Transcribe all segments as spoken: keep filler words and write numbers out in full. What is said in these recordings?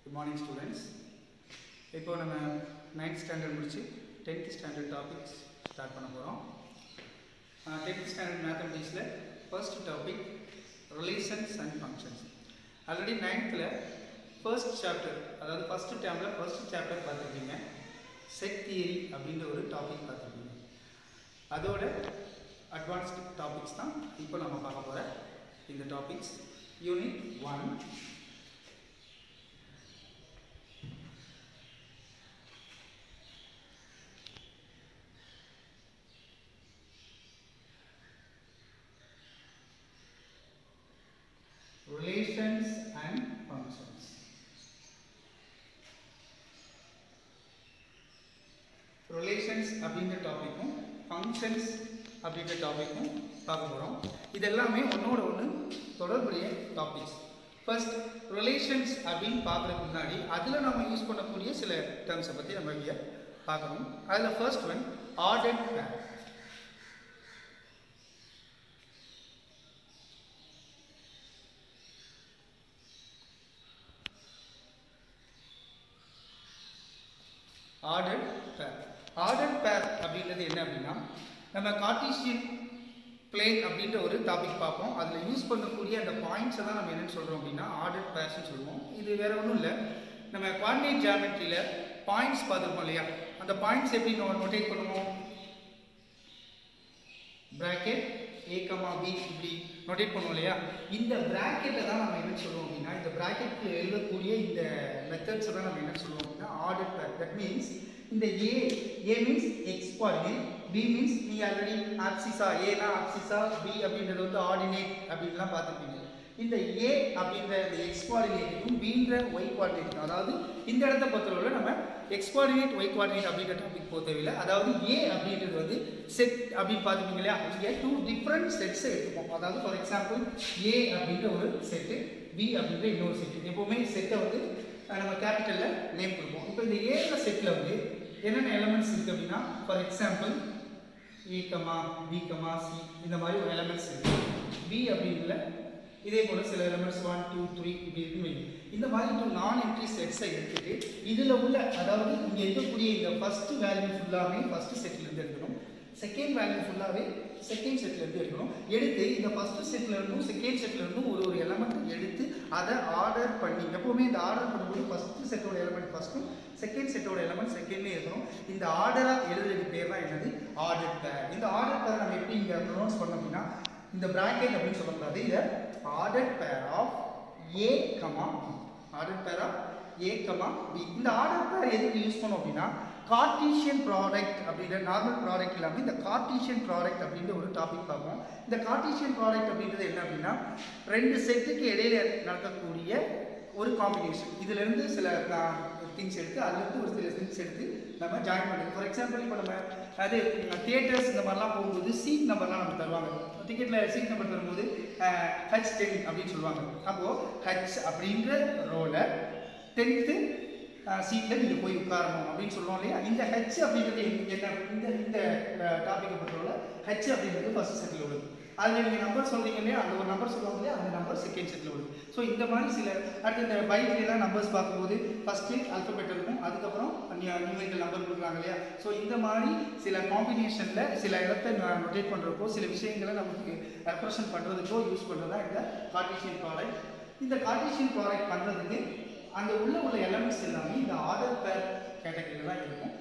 Good morning students. இப்போ நம்ம ninth standard முடிச்சு tenth standard topics start பண்ண போறோம். tenth standard mathematics ல first topic relations and functions. Already ninth ல first chapter அதாவது first term ல first chapter பார்த்திருப்பீங்க. Set theory அப்படிங்கற ஒரு டாபிக் பார்த்திருப்பீங்க. அதோட advanced topics தான் இப்போ நம்ம பார்க்க போற இந்த topics. Unit one relations and functions. Relations அப்படிங்கற டாபிக்கும் functions அப்படிங்கற டாபிக்கும் பார்க்க போறோம். இதெல்லாமே ஒண்ணோட ஒண்ணு தொடர்புடைய டாபிக்ஸ். First relations அப்படினு பார்க்கிறதுக்கு முன்னாடி அதுல நாம யூஸ் பண்ணக்கூடிய சில டெர்ம்ஸ் பத்தி நம்ம இங்க பார்க்கணும். அதுல first one ordered pair. Ordered pair. Ordered pair அப்படிங்கிறது என்ன அப்படின்னா நம்ம கார்ட்டீசியன் பிளேன் அப்படின்ற ஒரு டாபிக் பார்ப்போம். அதில் யூஸ் பண்ணக்கூடிய அந்த பாயிண்ட்ஸை தான் நம்ம என்னென்னு சொல்கிறோம் அப்படின்னா ஆர்டர்ட் பேர்ஸ்ன்னு சொல்லுவோம். இது வேறு ஒன்றும் இல்லை, நம்ம குவாடினேட் ஜியாமெட்ரியில் பாயிண்ட்ஸ் பார்த்துருப்போம் இல்லையா, அந்த பாயிண்ட்ஸ் எப்படி நம்ம நோட்டேட் பண்ணுவோம், பிராக்கெட் ஏ கமா பி இப்படி நோட்டேட் பண்ணுவோம் இல்லையா. இந்த பிராக்கெட்டை தான் நம்ம என்ன சொல்லுவோம் அப்படின்னா, இந்த பிராக்கெட்டில் எழுதக்கூடிய இந்த மெத்தட்ஸை தான் நம்ம என்ன சொல்லுவோம் அப்படின்னா ஆர்டர்ட் பேர். தட் மீன்ஸ் இந்த A A means X coordinate, B means நீங்கள் ஆல்ரெடி ஆப்சிஸா, ஏனா ஆப்சிஸா, பி அப்படின்றது வந்து ஆர்டினேட் அப்படின்லாம் பார்த்துருப்பீங்க. இந்த ஏ அப்படின்ற இந்த எக்ஸ் கோஆர்டினேட்டுக்கும் பின்ற ஒய் கோஆர்டினேட், அதாவது இந்த இடத்த பொறுத்தவரை நம்ம எக்ஸ் கோஆர்டினேட் ஒய் கோஆர்டினேட் அப்படின்ற டாபிக் போக தேவையில்லை. அதாவது ஏ அப்படின்றது வந்து செட் அப்படின்னு பார்த்துப்பீங்க இல்லையா, இங்கே டூ டிஃப்ரெண்ட் செட்ஸை எடுத்துப்போம். அதாவது ஃபார் எக்ஸாம்பிள் ஏ அப்படின்ற ஒரு செட்டு, பி அப்படின்ற இன்னொரு செட்டு. எப்போவுமே செட்டை வந்து நம்ம கேபிட்டலில் நேம் கொடுப்போம். இப்போ இந்த ஏல செட்டில் வந்து என்னென்ன எலமெண்ட்ஸ் இருக்குது அப்படின்னா, for example A comma B comma C இந்த மாதிரி ஒரு எலமெண்ட்ஸ் இருக்குது. பி அப்படின்ல இதே போல் சில எலமெண்ட்ஸ் ஒன் டூ த்ரீ இப்படி இருக்குமே. இந்த மாதிரி டூ நான் என்ட்ரி செட்ஸை எடுத்துகிட்டு இதில் உள்ள, அதாவது இங்கே இருக்கக்கூடிய இந்த ஃபஸ்ட்டு வேல்யூ ஃபுல்லாகவே ஃபஸ்ட்டு செட்லேருந்து எடுக்கணும், செகண்ட் வேல்யூ ஃபுல்லாகவே செகண்ட் செட்லேருந்து எடுக்கணும். எடுத்து இந்த ஃபஸ்ட்டு செட்லேருந்தும் செகண்ட் செட்லேருந்தும் ஒரு ஒரு எலமெண்ட் எடுத்து அதை ஆர்டர் பண்ணி, எப்போவுமே இந்த ஆர்டர் பண்ணும்போது ஃபஸ்ட்டு செட்டோட எலமெண்ட் ஃபஸ்ட்டும் செகண்ட் செட்டோட எலமெண்ட் செகண்ட்லேயே இருக்கணும். இந்த ஆர்டராக எழுதுறதுக்கு பேர் தான் என்னது ஆர்டர் பேர். இந்த ஆர்டர் பேர் நம்ம எப்படி இங்கே ப்ரொனவுன்ஸ் பண்ணோம் அப்படின்னா, இந்த பிராக்கெட் அப்படின்னு சொல்லக்கூடாது, இதை order pair of A comma B, order pair of A comma B. இந்த ஆர்டர் பேர் எதுக்கு யூஸ் பண்ணோம் அப்படின்னா, கார்ட்டீசியன் ப்ராடக்ட் அப்படின்ற நார்மல் ப்ராடக்ட் இல்லாமல் இந்த கார்ட்டீசியன் ப்ராடக்ட் அப்படின்ற ஒரு டாபிக் பார்ப்போம். இந்த கார்ட்டீசியன் ப்ராடக்ட் அப்படின்றது என்ன அப்படின்னா, ரெண்டு செட்டுக்கு இடையில நடக்கக்கூடிய ஒரு காம்பினேஷன். இதுலேருந்து சில திங்ஸ் எடுத்து அதுலேருந்து ஒரு சில திங்ஸ் எடுத்து நம்ம ஜாயின் பண்ணுறது. ஃபார் எக்ஸாம்பிள் இப்போ நம்ம அது தியேட்டர்ஸ் இந்த மாதிரிலாம் போகும்போது சீட் நம்பர்லாம் நம்ம தருவாங்க. டிக்கெட்டில் சீட் நம்பர் தரும்போது ஹச் டென் அப்படின்னு சொல்லுவாங்க. அப்போது ஹச் அப்படின்ற ரோலை டென்த்து சீட்டில் நீங்கள் போய் உட்காரணும் அப்படின்னு சொல்லுவோம் இல்லையா. இந்த ஹெச் அப்படின்றது என்ன, இந்த இந்த டாப்பிக்கை பொறுத்தவரை ஹெச் அப்படின்றது ஃபஸ்ட் செட்டில் உள்ளது. அதில் நீங்கள் நம்பர் சொல்கிறீங்க இல்லையா, அந்த ஒரு நம்பர் சொல்லுவாங்க இல்லையா, அந்த நம்பர் செகண்ட் செட்டில் உள்ளது. ஸோ இந்த மாதிரி சில அடுத்து இந்த பைக்லாம் நம்பர்ஸ் பார்க்கும்போது ஃபஸ்ட்டு அல்ஃபபெட் இருக்கும், அதுக்கப்புறம் நியூமெரிக்கல் நம்பர் கொடுக்குறாங்க இல்லையா. ஸோ இந்த மாதிரி சில காம்பினேஷனில் சில இடத்தை நோட்டேட் பண்ணுறப்போ சில விஷயங்களை நமக்கு ரெப்ரசன்ட் பண்ணுறதுக்கோ யூஸ் பண்ணுறது தான் இந்த கார்ட்டீசியன் ப்ராடக்ட். இந்த கார்ட்டீசியன் ப்ராடக்ட் பண்ணுறதுக்கு அந்த உள்ள உள்ள எலமெண்ட்ஸ் எல்லாமே இந்த ஆர்டர் பேர் கேட்டகரியில் தான் இருக்கும்.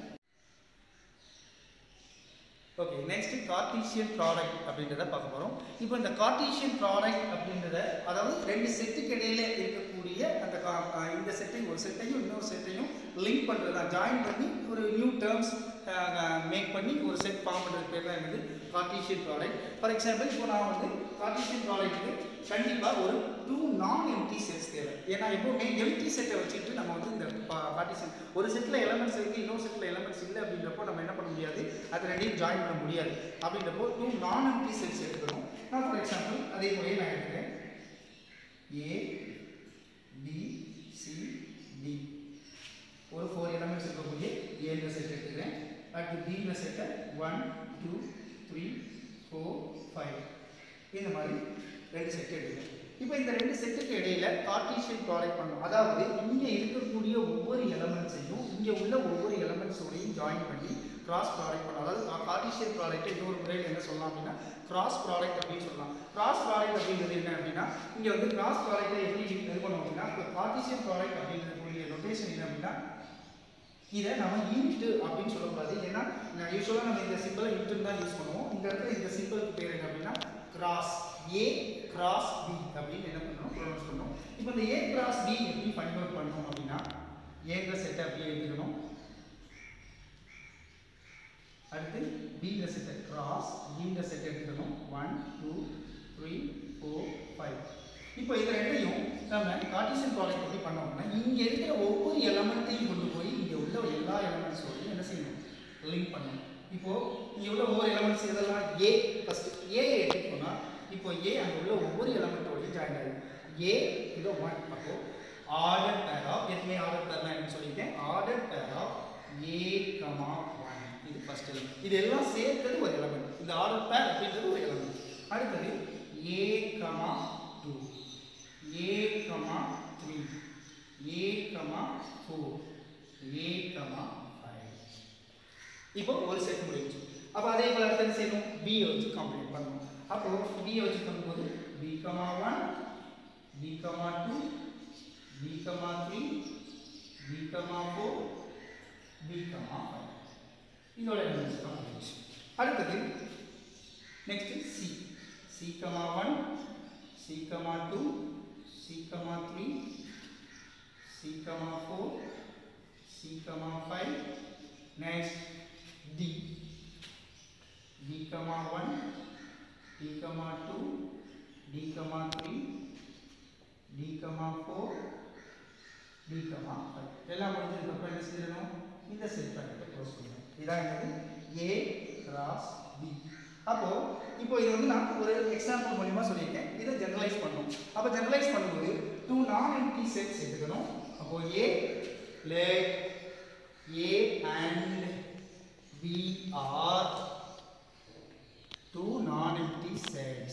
ஓகே, நெக்ஸ்ட் கார்ட்டீசியன் ப்ராடக்ட் அப்படின்றத பார்க்க போகிறோம். இப்போ இந்த கார்ட்டீசியன் ப்ராடக்ட் அப்படின்றத, அதாவது ரெண்டு செட்டுக்கு இடையில இருக்கக்கூடிய அந்த இந்த செட்டையும் ஒரு செட்டையும் இன்னொரு செட்டையும் லிங்க் பண்ணுறது தான், ஜாயின் பண்ணி ஒரு நியூ டேர்ம்ஸ் மேக் பண்ணி ஒரு செட் ஃபார்ம் பண்ணுறது பேர் தான் என்னது கார்ட்டீசியன் ப்ராடக்ட். ஃபார் எக்ஸாம்பிள் இப்போ நான் வந்து கார்ட்டீசியன் ப்ராடக்ட்டுக்கு கண்டிப்பாக ஒரு டூ நான் எம்டி செட்ஸ் தேவை. ஏன்னா எப்போவுமே எம்டி செட்டை வச்சுட்டு நம்ம வந்து இந்த கார்ட்டீசியன் ஒரு செட்டில் எலமெண்ட்ஸ் இருக்குது, இன்னொரு செட்டில் எலமெண்ட்ஸ் இல்லை அப்படின்றப்போ நம்ம என்ன பண்ண முடியாது, அது ரெண்டையும் ஜாயின் பண்ண முடியாது. அப்படின்றப்போ டூ நான் எம்டி செட்ஸ் எடுக்கணும். நான் ஃபார் எக்ஸாம்பிள் அதே முறையே நான் எடுக்கிறேன் ஏ பி சி டி, ஒரு ஃபோர் எலமெண்ட்ஸ் இருக்கக்கூடிய ஏன்ற செட் எடுத்துக்கிறேன். அடுத்து பின்ற செட்டை one two three four five இந்த மாதிரி ரெண்டு செட் எடுக்கிறேன். இப்போ இந்த ரெண்டு செட்டுக்கு இடையில கார்ட்டீசியன் ப்ராடக்ட் பண்ணணும். அதாவது இங்கே இருக்கக்கூடிய ஒவ்வொரு எலமெண்ட்ஸையும் இங்கே உள்ள ஒவ்வொரு எலமெண்ட்ஸோடையும் ஜாயின் பண்ணி கிராஸ் ப்ராடக்ட் பண்ணணும். அதாவது கார்ட்டீசியன் ப்ராடக்ட் இன்னொரு முறையில் என்ன சொல்லலாம் அப்படின்னா கிராஸ் ப்ராடக்ட் அப்படின்னு சொல்லலாம். கிராஸ் ப்ராடக்ட் அப்படிங்கிறது என்ன அப்படின்னா இங்கே வந்து கிராஸ் ப்ராடக்ட்டை எப்படி இது பண்ணணும் அப்படின்னா இப்போ கார்ட்டீசியன் ப்ராடக்ட் அப்படிங்கிறதுக்குரிய நோட்டேஷன் என்ன அப்படின்னா இதை நம்ம இன்ட் அப்படின்னு சொல்லக்கூடாது. ஏன்னா யூஸ்வலாக நம்ம இந்த சிம்பிளை இன்ட்டுன்னு தான் யூஸ் பண்ணுவோம். இந்த இடத்துல இந்த சிம்பிளுக்கு பேர் என்ன அப்படின்னா கிராஸ் ஏ கிராஸ் பி அப்படின்னு என்ன பண்ணணும் ப்ரொனவுன்ஸ் பண்ணணும். இப்போ இந்த ஏ கிராஸ் பி எப்படி ஃபைண்ட் அவுட் பண்ணணும் அப்படின்னா ஏங்கிற செட்டை அப்படியே எழுதிக்கணும். அடுத்து பிங்கிற செட்டை கிராஸ் பிங்கிற செட்டை எடுத்துக்கணும். One two three four five. இப்போ இது ரெண்டையும் நம்ம கார்ட்டீசியன் ப்ராடக்ட் எப்படி பண்ணோம் அப்படின்னா இங்கே இருக்கிற ஒவ்வொரு எலமெண்ட்டையும் கொண்டு போய் இங்கே உள்ள எல்லா எலமெண்ட்ஸோடையும் என்ன செய்யணும் லிங்க் பண்ணணும். இப்போது இங்கே உள்ள ஒவ்வொரு எலமெண்ட்ஸ் இதெல்லாம் ஏ ஃபஸ்ட்டு ஏயை எடுத்துக்கோன்னா இப்போ ஏ அங்கே உள்ள ஒவ்வொரு எலமெண்ட்டோடையும் ஜாயின் ஆகிடும். ஏ இதோ ஒன் அப்போது ஆர்டர் பேர் ஆஃப் எதுவுமே ஆர்டர் பேர் தான் என்ன சொல்லியிருக்கேன் order pair of A comma one இது ஃபஸ்ட் எலிமெண்ட். இது எல்லாம் சேர்த்தது ஒரு எலமெண்ட். இந்த ஆர்டர் பேர் அப்படின்றது ஒரு எலமெண்ட். அடுத்தது A comma two A comma three A comma four A comma five. இப்போ ஒரு செட் முடிஞ்சு. அப்போ அதே போல் அடுத்தது செய்யணும் பியை வச்சு கம்ப்ளீட் பண்ணணும். அப்போ பியை வச்சு பண்ணும்போது B comma one B comma two B comma three B comma four B comma five இதோட எலிமெண்ட்ஸ் கம்ப்ளீட். அடுத்தது next C C comma one C comma two C comma three C comma four C comma five. Next D D comma one, D comma two, D comma three, D comma four, D comma five. எல்லாம் முடிஞ்சதுக்கு அப்புறம் என்ன செய்யணும் இந்த set பண்ணிட்டு close பண்ணணும். இதான் என்னது A cross B. அப்போ இப்போ இது வந்து நான் ஒரு எக்ஸாம்பிள் மூலமா சொல்லியிருக்கேன். இதை ஜெனரலைஸ் பண்ணணும். அப்போ ஜெனரலைஸ் பண்ணும்போது டூ நான் எம்ப்டி செட்ஸ் எடுக்கணும். அப்போ A let A and B are two non-empty sets.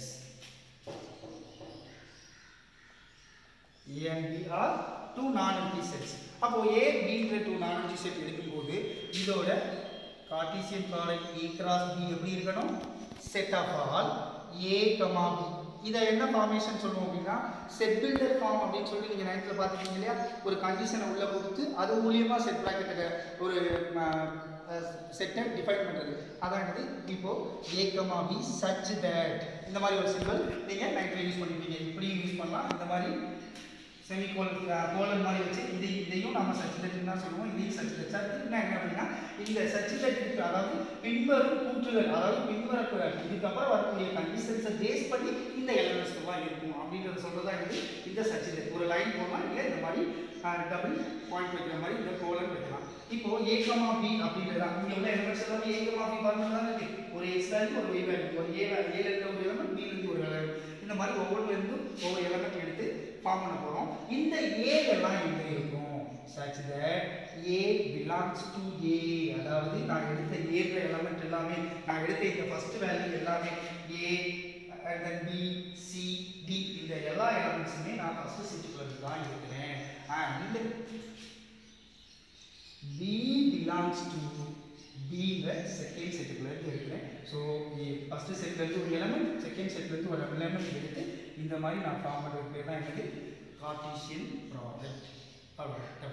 A and B are two non-empty sets. அப்போ A, B என்ற two non-empty set எடுக்கும்போது இதோட Cartesian product A cross B எப்படி இருக்கணும் set of all A, B. இதை என்ன formation சொல்லுவோம் அப்படின்னா செட் பில்டர் ஃபார்ம் அப்படின்னு சொல்லி நீங்கள் நைன்த்தில் பார்த்துருக்கீங்க இல்லையா. ஒரு கண்டிஷனை உள்ள கொடுத்து அது மூலியமாக செட் ப்ராக்கெட்டுக்கு ஒரு செட்டை டிஃபைன் பண்ணுறது அதான் என்னது. இப்போது A, B such that இந்த மாதிரி ஒரு சிம்பிள் நீங்கள் நைட்டில் யூஸ் பண்ணிருப்பீங்க. இப்படியும் யூஸ் பண்ணலாம். இந்த மாதிரி செமி கோல் கோலன் மாதிரி வச்சு இது இதையும் நம்ம சச் தட்டுன்னு தான் சொல்லுவோம். இதையும் சச் தட் சச்சுன்னா என்ன அப்படின்னா இந்த சச் தட்டுக்கு அதாவது பின்வரும் கூற்றுகள் அதாவது பின்வர இதுக்கப்புறம் வரக்கூடிய கண்டிஷன்ஸை பேஸ் பண்ணி இந்த எலமெண்ட்ஸ் எல்லாம் இருக்கும் அப்படின்றத சொல்றதா என்னது இந்த சச் தட். ஒரு லைன் போடலாம் இல்லை இந்த மாதிரி டபுள் பாயிண்ட் வைக்கிற மாதிரி இந்த கோலன் வைக்கலாம். இப்போ A, B அப்படின்றதா இங்கே உள்ள எலமெண்ட்ஸ் எல்லாமே A, B ஃபார்முலா தான் இருக்கு. ஒரு எக்ஸ் வேல்யூ ஒரு ஒய் வேல்யூ ஒரு ஏ ஏல இருக்க ஒரு எலமெண்ட் B இருந்து ஒரு எலமெண்ட் இந்த மாதிரி ஒவ்வொன்றிலிருந்து ஒவ்வொரு எலமெண்ட் எடுத்து ஃபார்ம் பண்ண போகிறோம். இந்த A எல்லாம் எங்கே இருக்கும் such that A belongs to A. அதாவது நான் எடுத்த ஏற்ற எலமெண்ட் எல்லாமே நான் எடுத்த இந்த ஃபர்ஸ்ட் வேல்யூ எல்லாமே A and then B, C, D இந்த எல்லா எலமெண்ட்ஸுமே நான் ஃபர்ஸ்ட் செட்டுக்குள்ள தான் இருக்கிறேன். and B belongs to B ல செகண்ட் செட்டுக்குள்ள இருக்கிறேன். ஸோ ஃபர்ஸ்ட் செட்ல இருந்து ஒரு எலமெண்ட் செகண்ட் செட்ல இருந்து ஒரு எலமெண்ட் எடுத்து இந்த மாதிரி நான் ஃபார்ம் பண்ணுறது பேர் தான் என்னது கார்ட்டீசியன் ப்ராடக்ட். அவ்வளோ.